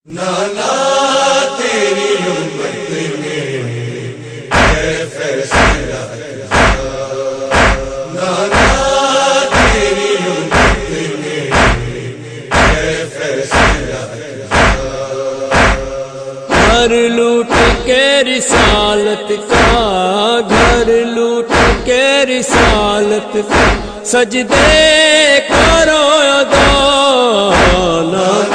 نانا تیری امت میں ہے فیصلہ نانا تیری امت میں ہے فیصلہ گھر لوٹ کے رسالت کا گھر لوٹ کے رسالت کا سجدے کرو ادا نانا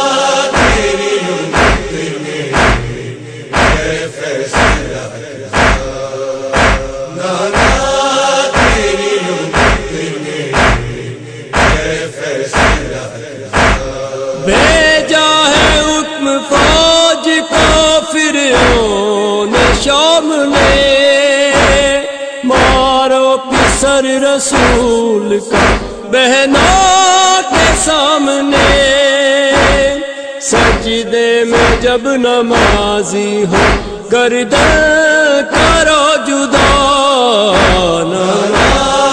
بھیجا ہے حکم فوج کو فرعون شام نے مارو پسر رسول کا بہنوں کے سامنے سجدے میں جب نمازی ہو گردن کرو جدا نانا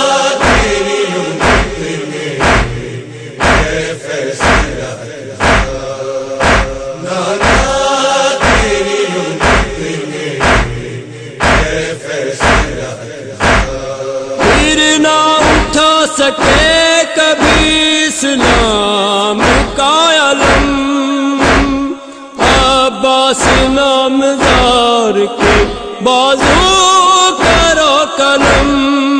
سکے کبھی اسلام کا علم عباس نامدار کے بازو کرو قلم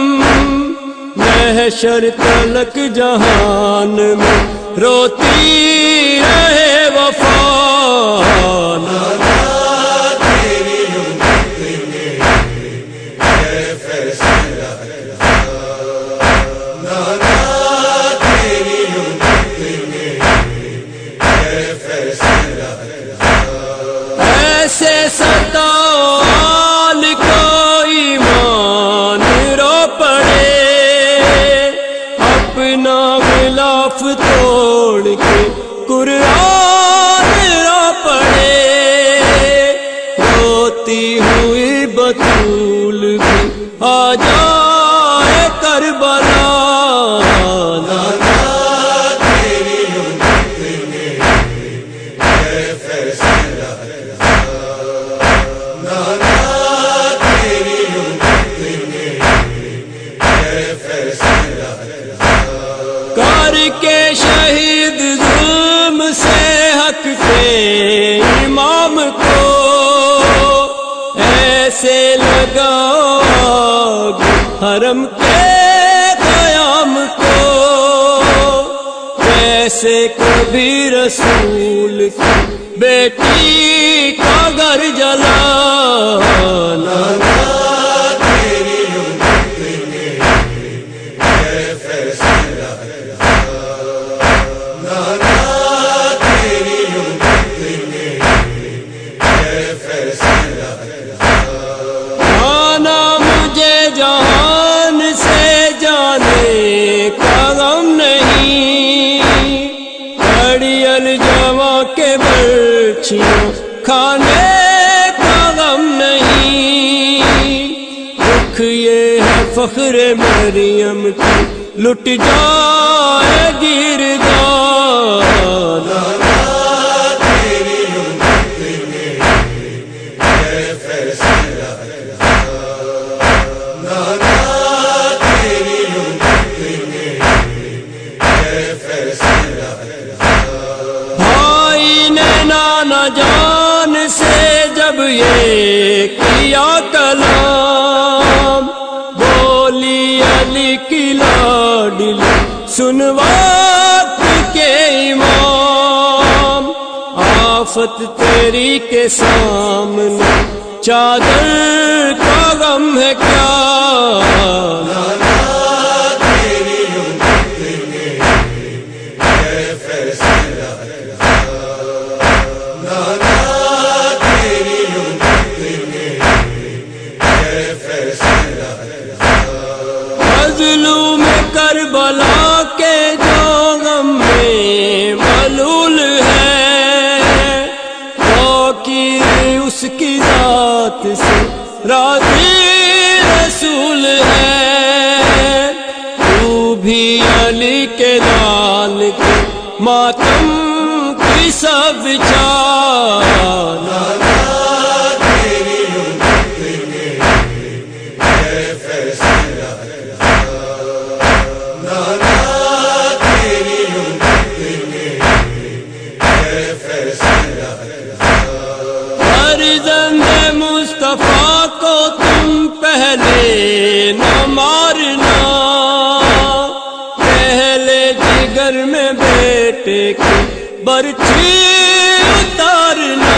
محشر تلک جہان میں روتی رہے وفا ایسے ستال کو ایمان رو پڑے اپنا غلاف توڑ کے قرآن رو پڑے روتی ہوئی بطول بھی آ جائے کربلا کر کے شہید ظلم سے حق کے امام کو ایسے لگاؤ آگ حرم کے قیام کو جیسے کبھی رسول کی بیٹی کا گھر جلا نانا جہان سے جانے کا غم نہیں اڑیل جواں کے برچھیوں کھانے کا غم نہیں دکھ یہ ہے فخر مریم کی لٹ جائے گردان بھائی نے نانا جان سے جب یہ کیا کلام بولی علی کی لاڈلی سن وقت کے امام آفت تیری کے سامنے چادر کا غم ہے کیا مظلوم کربلا کے جو غم میں ملول ہے توقیر اس کی ذات سے راضی رسول ہے تو بھی علی کے لال کے ماتم کی سب جان تیری امت میں ہے فیصلہ نانا تیری امت میں ہے فیصلہ فرزند مصطفیٰ کو تم پہلے نہ مارنا، پہلے جگر میں بیٹے کی برچھی اتارنا،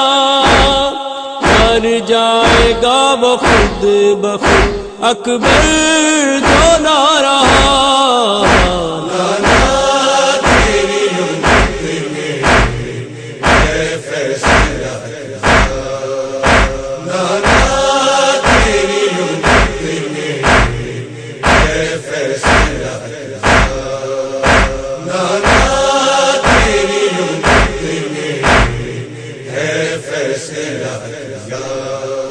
مر جائے گا وہ خود بخود اکبر جو نہ رہا۔ نانا تیری امت میں ہے فیصلہ نانا تیری امت میں ہے فیصلہ نانا تیری امت میں ہے فیصلہ